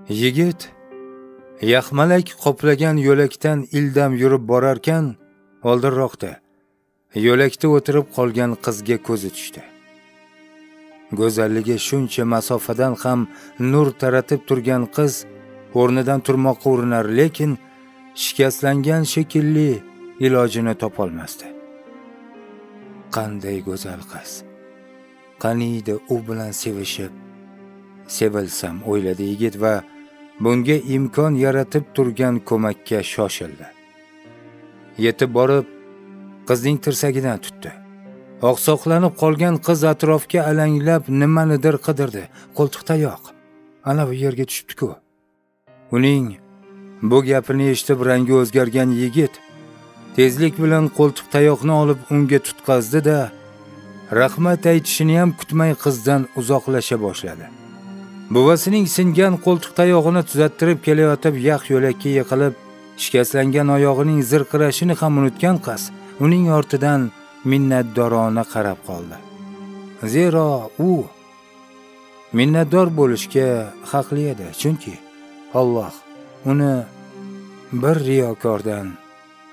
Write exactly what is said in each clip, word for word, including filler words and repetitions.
Yigit yaxmalak qoplagan yo'lakdan ildam yurib borarkan, oldinroqda yo'lakda o'tirib qolgan qizga ko'zi tushdi. Go'zalligi shuncha masofadan ham nur taratib turgan qiz o'rnidan turmoqqa urinar, lekin shikastlangan shekilli ilojini topolmasdi. Qanday go'zal qiz. Qaniydi u bilan sevishib, sevilsam, o'yladi yigit va bunga imkon yaratib turgan ko'makka shoshildi. Yetib borib, qizning tirsagidan tutdi. Oqsoqlanib qolgan qiz atrofga alanglab nimanidir qidirdi. Qo'ltiq tayoq ana bu yerga tushibdi-ku. Uning bu gapini eshitib rangi o'zgargan yigit tezlik bilan qo'ltiq tayoqni olib unga tutqazdi-da, rahmat aytishini ham kutmay qizdan uzoqlasha boshladi. Buvasining singan qo'ltiq tayog'ini tuzattirib kelayotib, yaq yo'lakka yiqilib, shikastlangan oyog'ining zirqirashini ham unutgan qiz uning ortidan minnatdorona qarab qoldi. Zero u minnatdor bo'lishga haqli edi, chunki Alloh uni bir riyokordan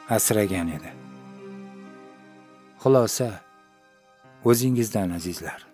asragan edi. Xulosa o'zingizdan azizlar.